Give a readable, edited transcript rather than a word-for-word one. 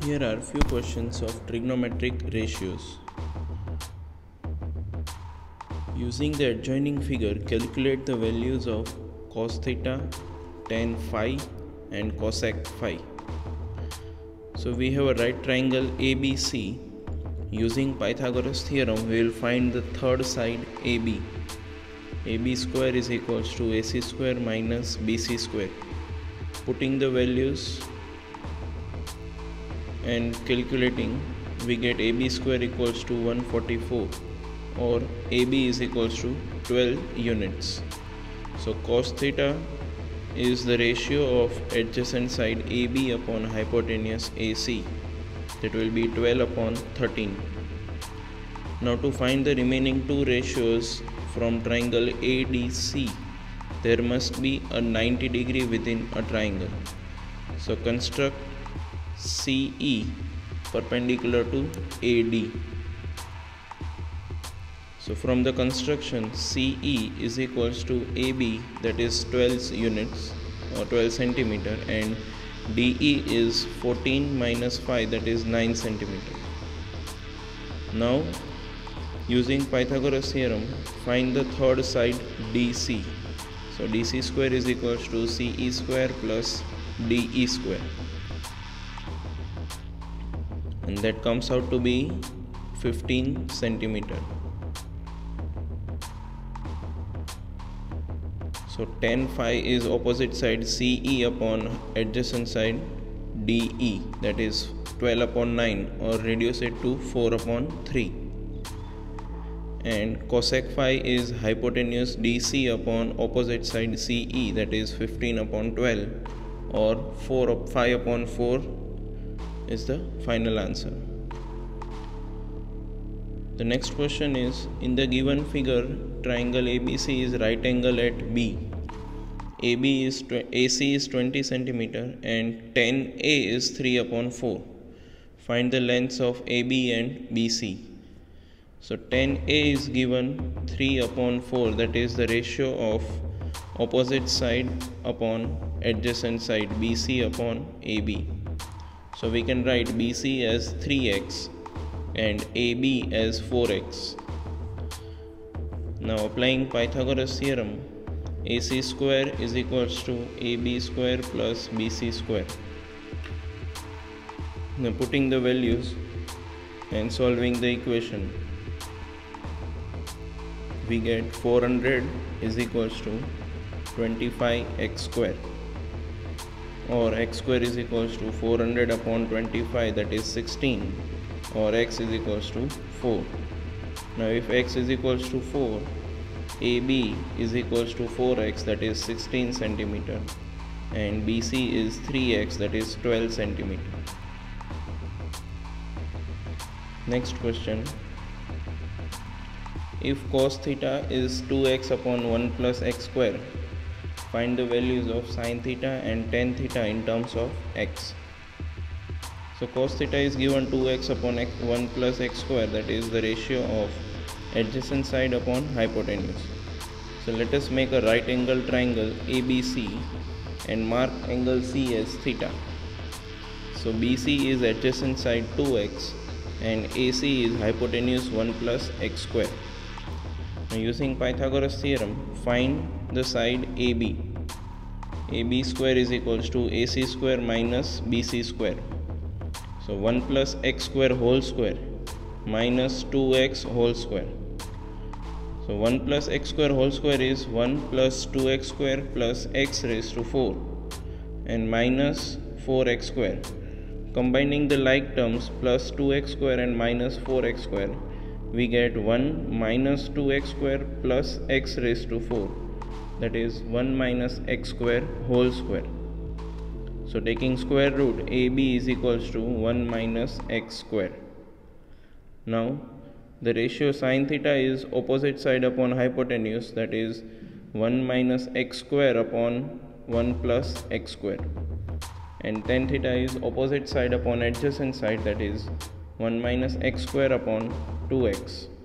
Here are few questions of trigonometric ratios. Using the adjoining figure, calculate the values of cos theta, tan phi and cosec phi. So we have a right triangle ABC. Using Pythagoras theorem, we will find the third side AB. AB square is equals to AC square minus BC square. Putting the values and calculating, we get AB square equals to 144, or AB is equals to 12 units. So cos theta is the ratio of adjacent side AB upon hypotenuse AC, that will be 12 upon 13. Now to find the remaining two ratios from triangle ADC, there must be a 90 degree within a triangle. So construct CE perpendicular to AD. So from the construction, CE is equals to AB, that is 12 units or 12 centimeter, and DE is 14 minus 5, that is 9 centimeter. Now using Pythagoras theorem, find the third side DC. So DC square is equals to CE square plus DE square, and that comes out to be 15 centimeter. So tan phi is opposite side CE upon adjacent side DE, that is 12 upon 9, or reduce it to 4 upon 3. And cosec phi is hypotenuse DC upon opposite side CE, that is 15 upon 12, or 5 upon 4 is the final answer. The next question is, in the given figure, triangle ABC is right angle at B. AC is 20 centimeter and tan A is 3 upon 4. Find the lengths of AB and BC. So tan A is given 3 upon 4, that is the ratio of opposite side upon adjacent side BC upon AB. So we can write BC as 3x and AB as 4x. Now applying Pythagoras theorem, AC square is equals to AB square plus BC square. Now putting the values and solving the equation, we get 400 is equals to 25x square, or x square is equals to 400 upon 25, that is 16, or x is equals to 4. Now if x is equals to 4, AB is equals to 4x, that is 16 centimeter, and BC is 3x, that is 12 centimeter. Next question. If cos theta is 2x upon 1 plus x square, find the values of sin theta and tan theta in terms of x. So cos theta is given 2x upon 1 plus x square, that is the ratio of adjacent side upon hypotenuse. So let us make a right angle triangle ABC and mark angle C as theta. So BC is adjacent side 2x and AC is hypotenuse 1 plus x square. Now using Pythagoras theorem, find the side AB. AB square is equals to AC square minus BC square. So 1 plus x square whole square minus 2x whole square. So 1 plus x square whole square is 1 plus 2x square plus x raised to 4 and minus 4x square. Combining the like terms, plus 2x square and minus 4x square, we get 1 minus 2x square plus x raised to 4, that is 1 minus x square whole square. So taking square root, AB is equals to 1 minus x square. Now the ratio sin theta is opposite side upon hypotenuse, that is 1 minus x square upon 1 plus x square, and tan theta is opposite side upon adjacent side, that is 1 minus x square upon 2x.